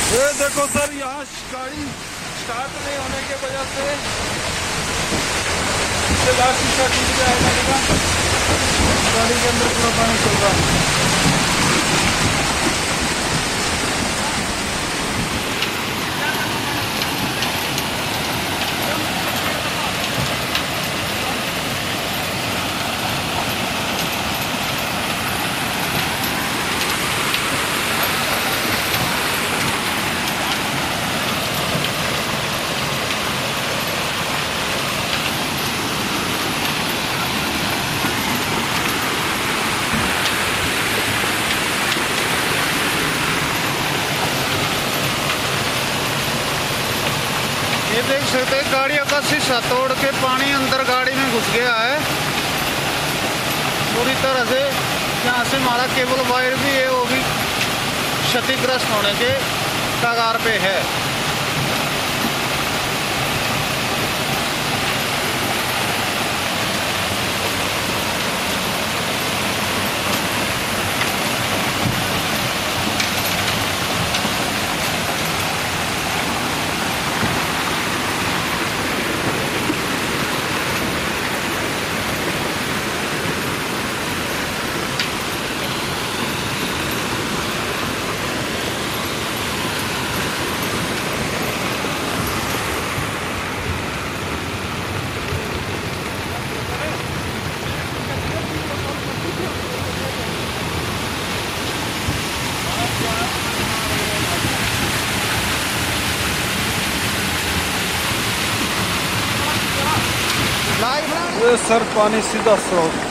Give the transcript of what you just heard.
ये देखो सर, यहाँ गाड़ी स्टार्ट नहीं होने की वजह से लास्ट शीशा टूट गया है। गाड़ी के अंदर पूरा पानी चल रहा है। ये देख सकते हैं गाड़ियों का शीशा तोड़ के पानी अंदर गाड़ी में घुस गया है पूरी तरह से। यहाँ से हमारा केबल वायर भी है, वो भी क्षतिग्रस्त होने के कगार पे है। ये सर पानी सीधा स्रोत